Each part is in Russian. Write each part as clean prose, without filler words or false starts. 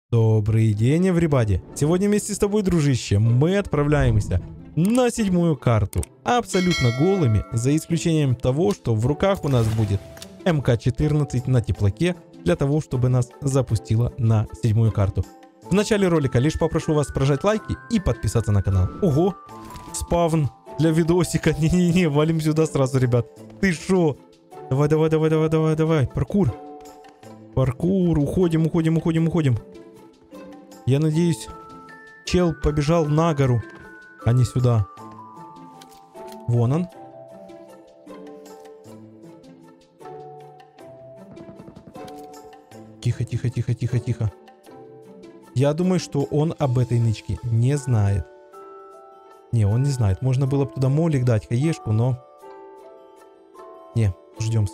Добрый день, everybody! Сегодня вместе с тобой, дружище, мы отправляемся на 7-ю карту. Абсолютно голыми, за исключением того, что в руках у нас будет МК-14 на теплаке, для того, чтобы нас запустило на 7-ю карту. В начале ролика лишь попрошу вас прожать лайки и подписаться на канал. Ого! Спавн для видосика. Не-не-не, валим сюда сразу, ребят. Ты шо? Давай. Паркур. Паркур. Уходим. Я надеюсь, чел побежал на гору, а не сюда. Вон он. Тихо. Я думаю, что он об этой нычке не знает. Не, он не знает. Можно было бы туда молик дать, хаешку, но... Не, ждем.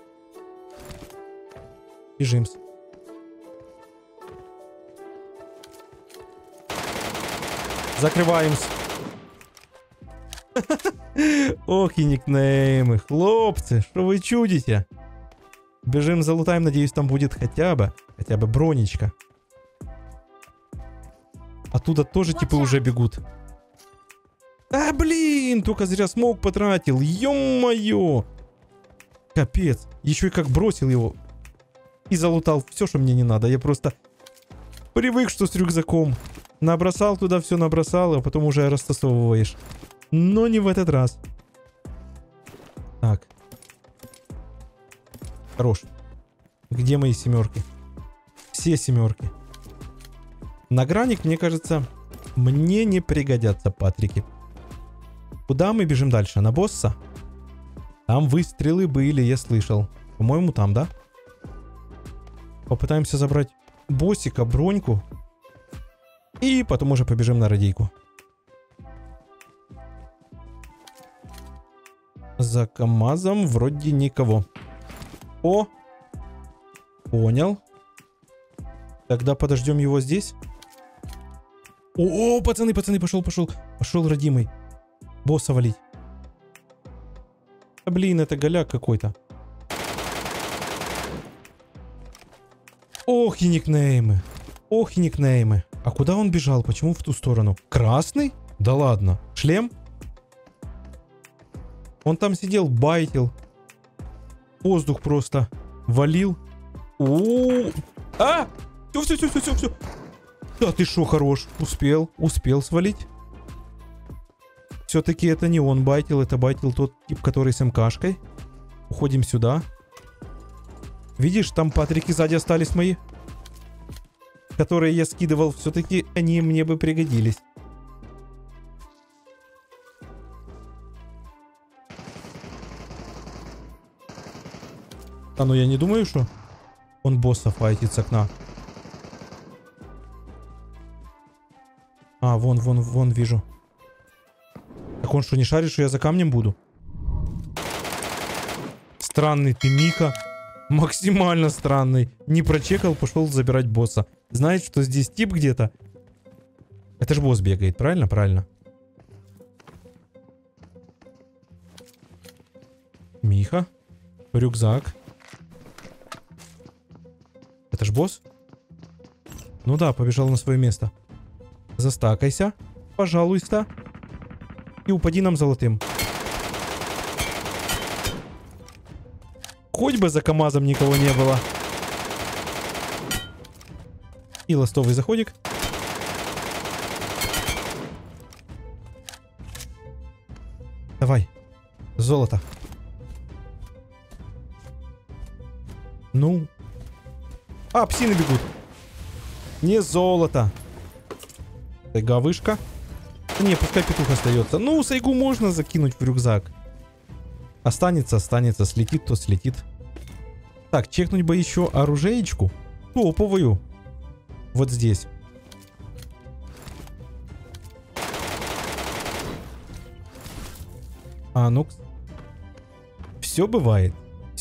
Бежим. Закриваємось. Ох і никнеймы. Хлопцы, что вы чудите? Бежим, залутаем. Надеюсь, там будет хотя бы бронечка. Оттуда тоже типы уже бегут. А, блин, только зря смог потратил. Ё-моё. Капец. Еще и как бросил его. И залутал все, что мне не надо. Я просто привык, что с рюкзаком. Набросал туда все, набросал, а потом уже растасовываешь. Но не в этот раз. Так. Хорош. Где мои семерки? Все семерки. На граник, мне кажется, мне не пригодятся патрики. Куда мы бежим дальше? На босса? Там выстрелы были, я слышал. По-моему, там, да? Попытаемся забрать боссика, броньку. И потом уже побежим на радийку. За КамАЗом вроде никого. О! Понял. Тогда подождем его здесь. О, пацаны, пошел родимый. Босса валить. Да, блин, это голяк какой-то. Ох и никнеймы. А куда он бежал? Почему в ту сторону? Красный? Да ладно. Шлем? Он там сидел, байтил. Воздух просто валил. А! Все. Да ты шо, хорош. Успел свалить. Все-таки это не он байтил, это байтил тот тип, который с МКшкой. Уходим сюда. Видишь, там патрики сзади остались мои, которые я скидывал. Все-таки они мне бы пригодились. А ну я не думаю, что он босса файтит с окна. А, вон вижу. Так он что, не шарит, что я за камнем буду? Странный ты, Мика. Максимально странный. Не прочекал, пошел забирать босса. Знает, что здесь тип где-то. Это же босс бегает, правильно? Правильно. Миха. Рюкзак. Это ж босс? Ну да, побежал на свое место. Застакайся, пожалуйста. И упади нам золотым. Хоть бы за КамАЗом никого не было. И ластовый заходик. Давай. Золото. Ну. А, псины бегут. Не золото. Тайга вышка. Не, пускай петух остается. Ну, сайгу можно закинуть в рюкзак. Останется. Слетит, то слетит. Так, чекнуть бы еще оружеечку. Топовую. Вот здесь. А, ну... Все бывает.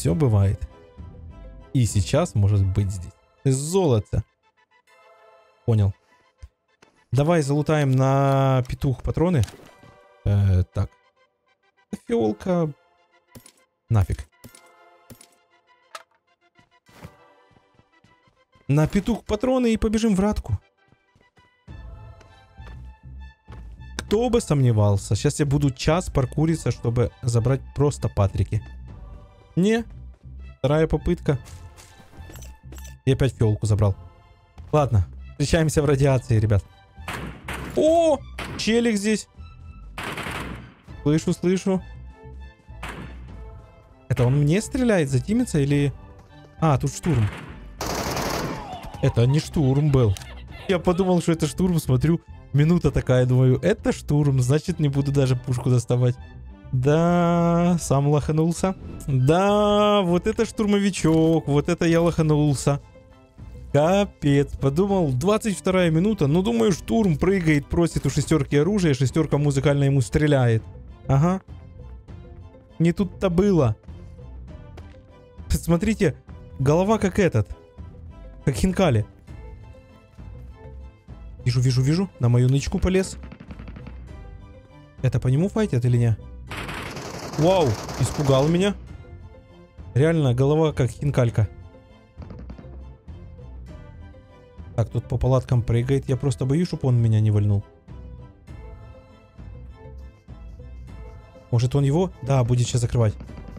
И сейчас может быть здесь. Золото. Понял. Давай залутаем на петух патроны. Так. Фиолка. Нафиг. На петух патроны и побежим в ратку. Кто бы сомневался. Сейчас я буду час паркуриться, чтобы забрать просто патрики. Не. Вторая попытка. И опять фиолку забрал. Ладно. Встречаемся в радиации, ребят. О! Челик здесь. Слышу, слышу. Это он мне стреляет, затимится или... А, тут штурм. Это не штурм был. Я подумал, что это штурм, смотрю. Минута такая, думаю, это штурм, значит не буду даже пушку доставать. Да, сам лоханулся. Да, вот это штурмовичок, вот это я лоханулся. Капец, подумал, 22 минута, ну думаю, штурм прыгает, просит у шестерки оружие, шестерка музыкально ему стреляет. Ага. Не тут-то было. Смотрите, голова как этот, как Хинкали. Вижу, вижу, вижу. На мою нычку полез. Это по нему файтят или не? Вау, испугал меня. Реально, голова как хинкалька. Так, тут по палаткам прыгает. Я просто боюсь, чтобы он меня не вальнул. Может он его? Да, будет сейчас закрывать.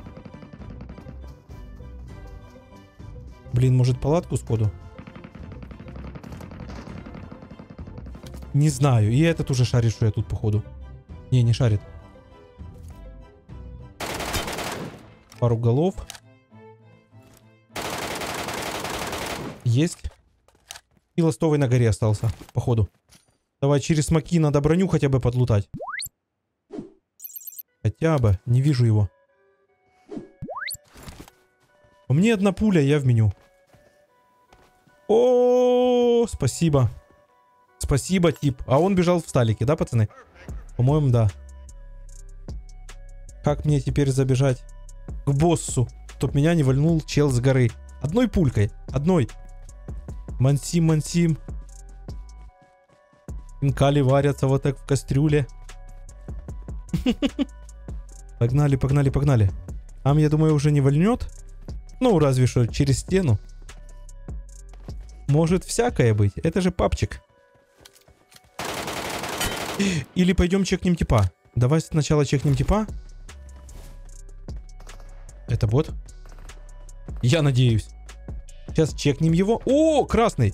Блин, может палатку сходу? Не знаю. И этот уже шарит, что я тут, походу. Не шарит. Пару голов. Есть. И ластовый на горе остался, походу. Давай через смоки надо броню хотя бы подлутать. Хотя бы. Не вижу его. У меня одна пуля, я в меню. О, спасибо. Спасибо, тип. А он бежал в сталике, да, пацаны? По-моему, да. Как мне теперь забежать к боссу, чтоб меня не вальнул чел с горы? Одной пулькой. Одной. Мансим, мансим. Хинкали варятся вот так в кастрюле. Погнали, погнали, погнали. Ам, я думаю, уже не вальнет. Ну, разве что через стену. Может всякое быть. Это же папчик. Или пойдем чекнем типа. Давай сначала чекнем типа. Это бот? Я надеюсь. Сейчас чекнем его. О, красный.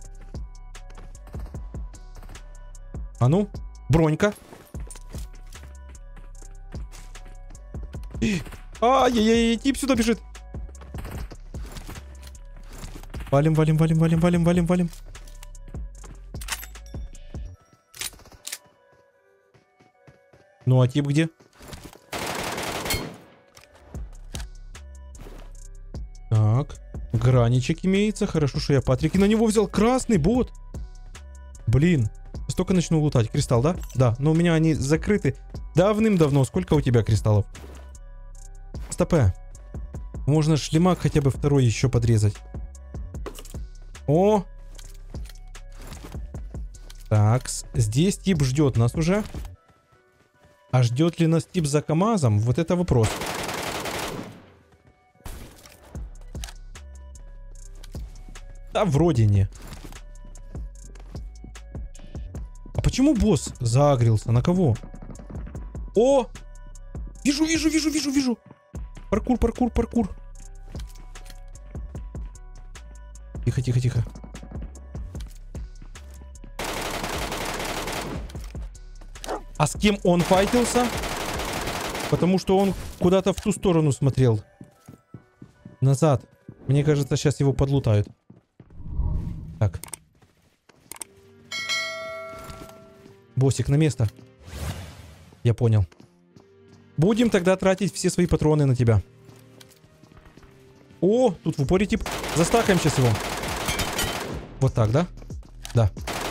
А ну, бронька. Ай-яй-яй, тип сюда бежит. Валим, валим, валим, валим, валим, валим, валим. Ну а тип где? Так. Граничек имеется. Хорошо, что я Патрики на него взял. Красный бот. Блин. Столько начну лутать. Кристалл, да? Да. Но у меня они закрыты давным-давно. Сколько у тебя кристаллов? Стопэ. Можно шлемак хотя бы второй еще подрезать. О! Так. Здесь тип ждет нас уже. А ждет ли нас тип за КамАЗом? Вот это вопрос. Да, вроде не. А почему босс заагрился? На кого? О! Вижу, вижу, вижу, вижу, вижу. Паркур, паркур, паркур. Тихо, тихо, тихо. А с кем он файтился? Потому что он куда-то в ту сторону смотрел. Назад. Мне кажется, сейчас его подлутают. Так. Боссик на место. Я понял. Будем тогда тратить все свои патроны на тебя. О, тут в упоре тип. Застакаем сейчас его. Вот так, да? Да.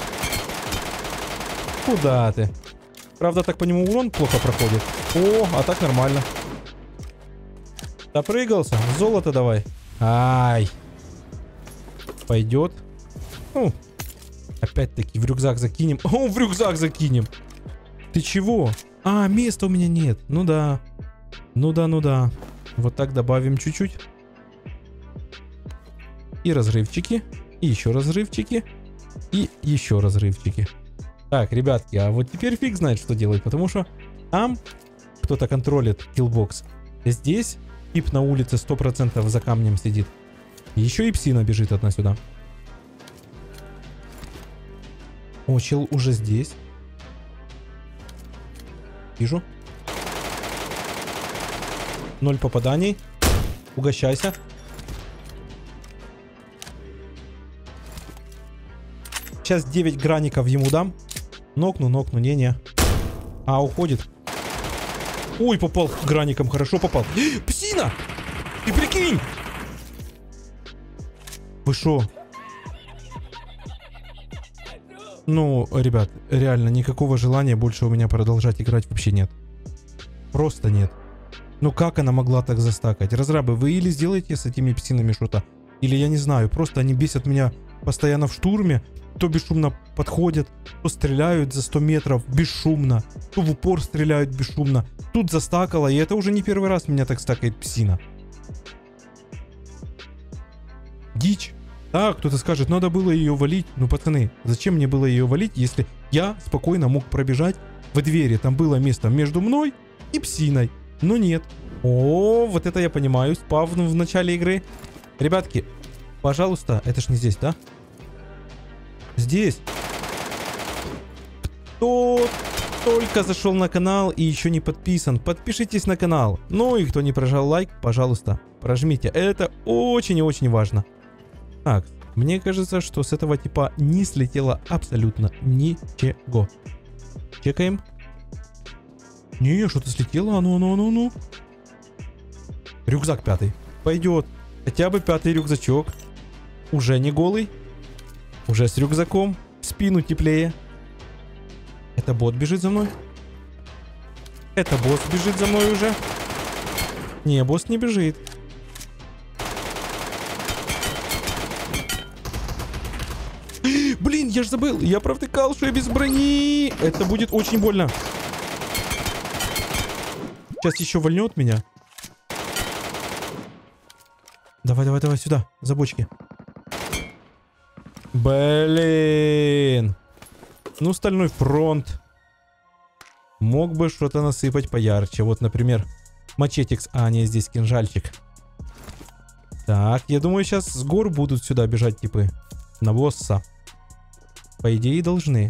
Куда ты? Правда, так по нему урон плохо проходит. О, а так нормально. Допрыгался. Золото давай. Ай. Пойдет. Ну, опять-таки в рюкзак закинем. О, в рюкзак закинем. Ты чего? А, места у меня нет. Ну да. Ну да, ну да. Вот так добавим чуть-чуть. И разрывчики. И еще разрывчики. И еще разрывчики. Так, ребятки, а вот теперь фиг знает, что делать, потому что там кто-то контролит киллбокс. Здесь тип на улице 100% за камнем сидит. Еще и псина бежит одна сюда. О, чел уже здесь. Вижу. 0 попаданий. Угощайся. Сейчас 9 граников ему дам. Нокну, не-не. А, уходит. Ой, попал граником, хорошо попал. Псина! Ты прикинь! Вы шо? Ну, ребят, реально, никакого желания больше у меня продолжать играть вообще нет. Просто нет. Ну как она могла так застакать? Разрабы, вы или сделаете с этими псинами что-то, или я не знаю, просто они бесят меня постоянно в штурме. То бесшумно подходят, то стреляют за 100 метров бесшумно, то в упор стреляют бесшумно. Тут застакало, и это уже не первый раз меня так стакает псина. Дичь. Так, кто-то скажет, надо было ее валить. Ну, пацаны, зачем мне было ее валить, если я спокойно мог пробежать в двери? Там было место между мной и псиной. Но нет. О, вот это я понимаю, спав в начале игры. Ребятки, пожалуйста, это ж не здесь, да? Здесь. Кто только зашел на канал и еще не подписан, подпишитесь на канал. Ну и кто не прожал лайк, пожалуйста, прожмите. Это очень и очень важно. Так, мне кажется, что с этого типа не слетело абсолютно ничего. Чекаем. Не, что-то слетело. Ну. Рюкзак 5. Пойдет. Хотя бы 5 рюкзачок. Уже не голый. Уже с рюкзаком. В спину теплее. Это бот бежит за мной. Это босс бежит за мной уже. Не, босс не бежит. Блин, я же забыл. Я провтыкал, что я без брони. Это будет очень больно. Сейчас еще вольнет меня. Давай сюда, за бочки. Блин. Ну, стальной фронт. Мог бы что-то насыпать поярче. Вот, например, мачетикс. А, не, здесь кинжальчик. Так, я думаю, сейчас с гор будут сюда бежать типы. На босса. По идее, должны.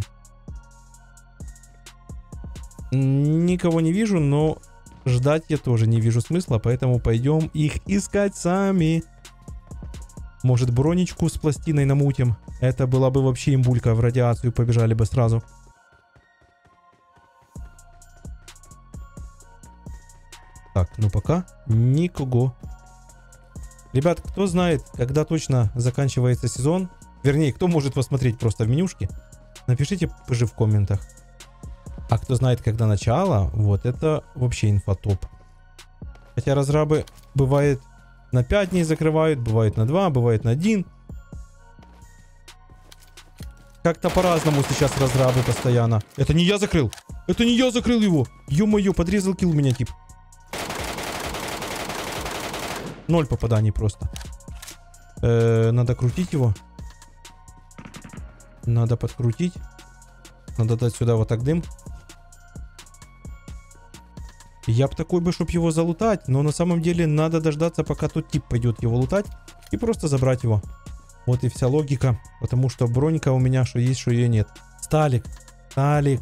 Никого не вижу, но ждать я тоже не вижу смысла. Поэтому пойдем их искать сами. Может, бронечку с пластиной намутим. Это была бы вообще имбулька, в радиацию побежали бы сразу. Так, ну пока никого. Ребят, кто знает, когда точно заканчивается сезон, вернее, кто может посмотреть просто в менюшке, напишите позже в комментах. А кто знает, когда начало, вот это вообще инфотоп. Хотя разрабы бывает на 5 дней закрывают, бывает на 2, бывает на 1. Как-то по-разному сейчас разрабы постоянно. Это не я закрыл! Это не я закрыл его! Ё-моё, подрезал килл меня тип. 0 попаданий просто. Надо крутить его. Надо подкрутить. Надо дать сюда вот так дым. Я бы такой бы, чтоб его залутать, но на самом деле надо дождаться, пока тот тип пойдет его лутать, и просто забрать его. Вот и вся логика, потому что бронька у меня что есть, что ее нет. Сталик, Сталик.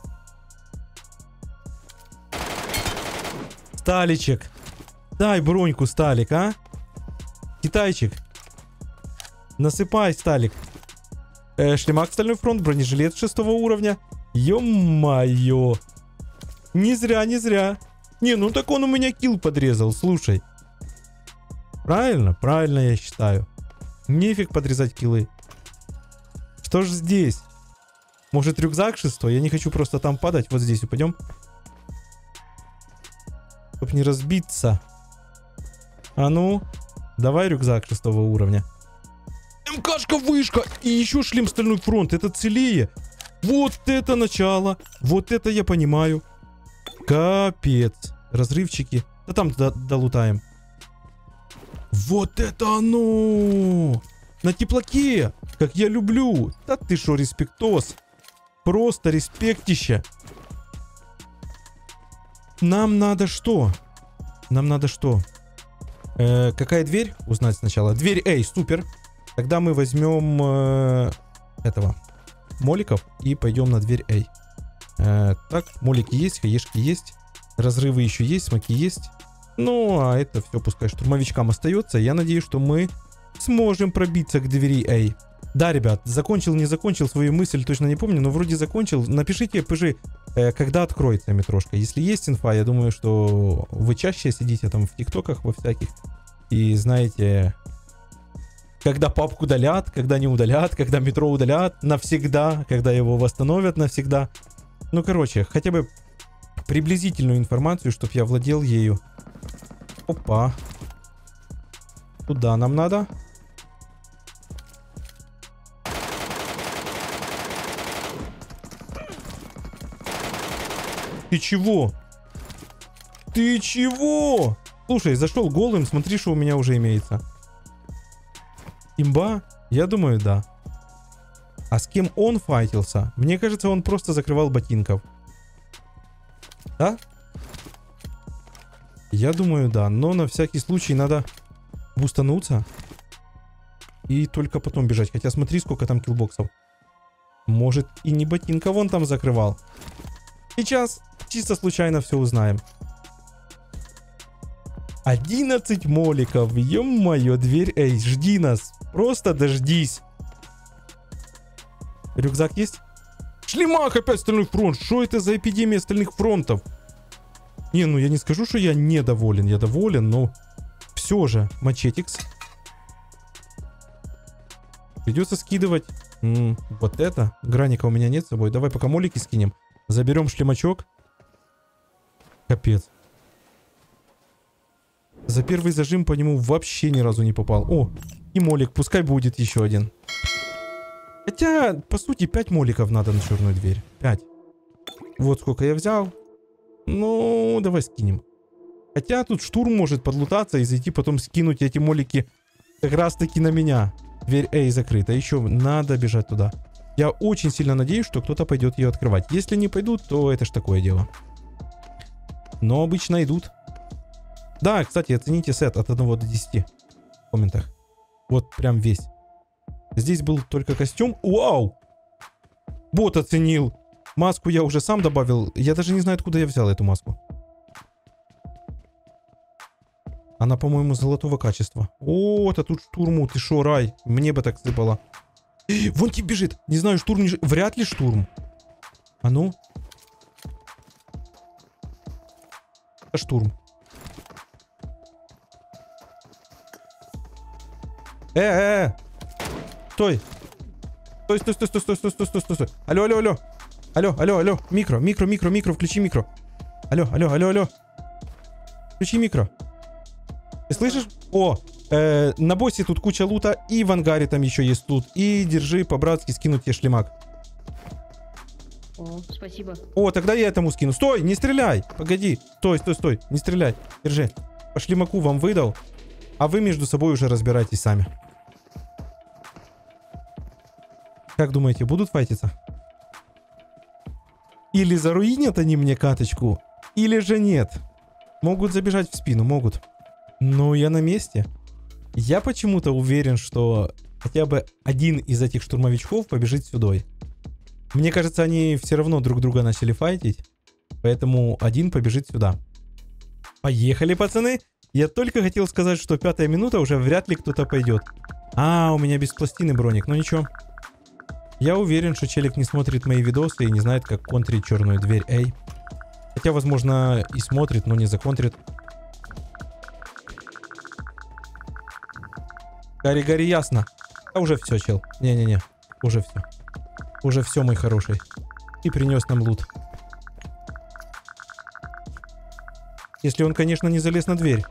Сталичек. Дай броньку, Сталик, а? Китайчик. Насыпай, Сталик. Шлемак стальной фронт, бронежилет 6 уровня. Ё-моё. Не зря, не зря. Не, ну так он у меня килл подрезал, слушай. Правильно? Правильно я считаю. Нефиг подрезать киллы. Что ж здесь? Может, рюкзак 6? Я не хочу просто там падать. Вот здесь упадем. Чтоб не разбиться. А ну, давай рюкзак 6 уровня. МКшка, вышка и еще шлем стальной фронт. Это целее. Вот это начало. Вот это я понимаю. Капец. Разрывчики. Да там долутаем. Вот это оно! На теплаке! Как я люблю! Да ты шо, респектос! Просто респектище! Нам надо что? Нам надо что? Какая дверь? Узнать сначала. Дверь A, супер. Тогда мы возьмем этого. Моликов и пойдем на дверь A. Так, молики есть, хаешки есть. Разрывы еще есть, смоки есть. Ну, а это все пускай штурмовичкам остается. Я надеюсь, что мы сможем пробиться к двери A. Да, ребят, закончил, не закончил свою мысль, точно не помню, но вроде закончил. Напишите, ПЖ, когда откроется метрошка. Если есть инфа, я думаю, что вы чаще сидите там в тиктоках во всяких. И знаете, когда папку удалят, когда не удалят, когда метро удалят навсегда, когда его восстановят навсегда. Ну, короче, хотя бы приблизительную информацию, чтобы я владел ею. Опа. Куда нам надо? Ты чего? Ты чего? Слушай, зашел голым, смотри, что у меня уже имеется. Имба? Я думаю, да. А с кем он файтился? Мне кажется, он просто закрывал ботинков. Да? Я думаю, да. Но на всякий случай надо бустануться. И только потом бежать. Хотя смотри, сколько там киллбоксов. Может, и не ботинков он там закрывал. Сейчас чисто случайно все узнаем. 11 моликов. Ё-моё, дверь. Эй, жди нас. Просто дождись. Рюкзак есть? Шлемак, опять стальной фронт. Что это за эпидемия стальных фронтов? Не, ну я не скажу, что я недоволен. Я доволен, но все же. Мачетикс. Придется скидывать. Вот это. Граника у меня нет с собой. Давай пока молики скинем. Заберем шлемачок. Капец. За первый зажим по нему вообще ни разу не попал. О, и молик. Пускай будет еще один. Хотя, по сути, 5 моликов надо на черную дверь. 5. Вот сколько я взял. Ну, давай скинем. Хотя тут штурм может подлутаться и зайти потом скинуть эти молики как раз таки на меня. Дверь A закрыта. Еще надо бежать туда. Я очень сильно надеюсь, что кто-то пойдет ее открывать. Если не пойдут, то это ж такое дело. Но обычно идут. Да, кстати, оцените сет от 1 до 10 в комментах. Вот прям весь. Здесь был только костюм. Вау! Бот оценил. Маску я уже сам добавил. Я даже не знаю, откуда я взял эту маску. Она, по-моему, золотого качества. О, это тут штурму. Ты шо, рай? Мне бы так сыпало. Вон тип бежит. Не знаю, штурм не... Вряд ли штурм. А ну? Это штурм. Стой. Стой. Алло. Алло. Микро. Включи микро. Алло. Включи микро. Ты слышишь? О, на боссе тут куча лута. И в ангаре там еще есть лут. И держи по-братски скинуть тебе шлемак. О, спасибо. О, тогда я этому скину. Стой, не стреляй. Погоди. Стой. Не стреляй. Держи. По шлемаку вам выдал. А вы между собой уже разбирайтесь сами. Как думаете, будут файтиться? Или заруинят они мне каточку, или же нет. Могут забежать в спину, могут. Но я на месте. Я почему-то уверен, что хотя бы один из этих штурмовичков побежит сюда. Мне кажется, они все равно друг друга начали файтить. Поэтому один побежит сюда. Поехали, пацаны. Я только хотел сказать, что 5-я минута, уже вряд ли кто-то пойдет. А, у меня без пластины броник, ну ничего. Я уверен, что челик не смотрит мои видосы и не знает, как контрить черную дверь A. Хотя, возможно, и смотрит, но не законтрит. Гори, ясно. А уже все, чел. Не-не-не, уже все. Уже все, мой хороший. И принес нам лут. Если он, конечно, не залез на дверь.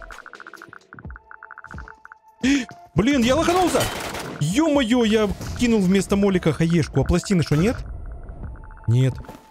Блин, я лоханулся! Ё-моё, я кинул вместо молика хаешку. А пластины что, нет? Нет.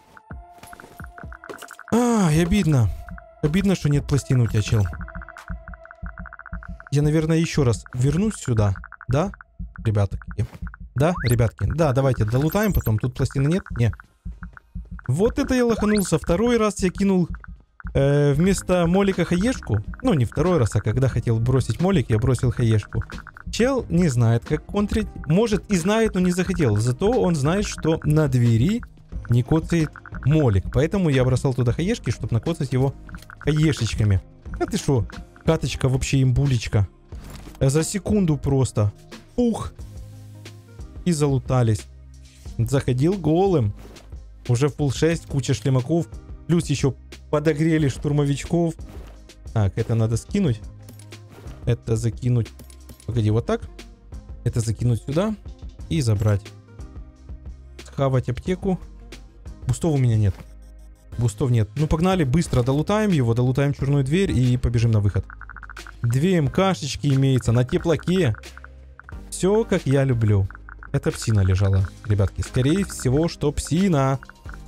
Ай, обидно. Обидно, что нет пластин у тебя, чел. Я, наверное, еще раз вернусь сюда. Да? ребятки. Да, ребятки? Да, давайте долутаем потом. Тут пластины нет? Не. Вот это я лоханулся. Второй раз я кинул вместо молика хаешку. Ну, не второй раз, а когда хотел бросить молик, я бросил хаешку. Чел не знает, как контрить. Может и знает, но не захотел. Зато он знает, что на двери не коцает молик. Поэтому я бросал туда хаешки, чтобы накоцать его хаешечками. А ты шо? Каточка вообще имбулечка. За секунду просто. Ух. И залутались. Заходил голым. Уже фулл 6, куча шлемаков. Плюс еще подогрели штурмовичков. Так, это надо скинуть. Это закинуть. Погоди, вот так. Это закинуть сюда. И забрать. Схавать аптеку. Бустов у меня нет. Бустов нет. Ну, погнали, быстро долутаем его. Долутаем черную дверь и побежим на выход. 2 МКшечки имеется на теплаке. Все, как я люблю. Это псина лежала, ребятки. Скорее всего, что псина.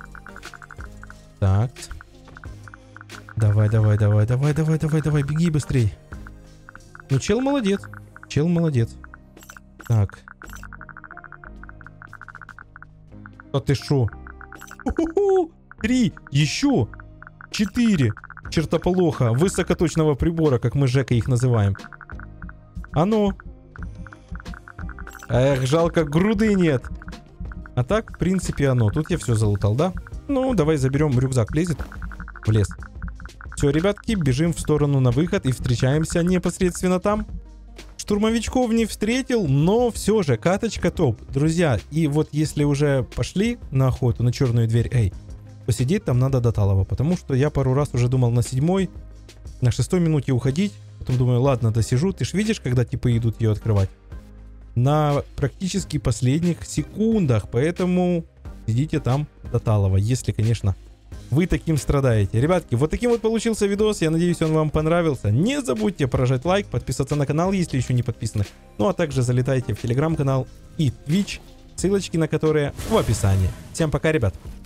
Так. Давай, давай, давай, давай, давай, давай, давай. Беги быстрей. Ну, чел молодец. Чел молодец. Так. А ты шо? 3. Еще. 4. Чертополоха. Высокоточного прибора, как мы Жека их называем. А ну. Эх, жалко, груды нет. А так, в принципе, оно. Тут я все залутал, да? Ну, давай заберем. Рюкзак влезет в лес. Все, ребятки, бежим в сторону на выход и встречаемся непосредственно там. Штурмовичков не встретил, но все же каточка топ. Друзья, и вот если уже пошли на охоту, на черную дверь, эй, посидеть там надо до талого, потому что я пару раз уже думал на 7-й, на 6-й минуте уходить. Потом думаю, ладно, досижу. Ты ж видишь, когда типы идут ее открывать? На практически последних секундах, поэтому сидите там до талого, если, конечно, вы таким страдаете. Ребятки, вот таким вот получился видос, я надеюсь, он вам понравился. Не забудьте прожать лайк, подписаться на канал, если еще не подписаны. Ну а также залетайте в телеграм-канал и Twitch, ссылочки на которые в описании. Всем пока, ребят!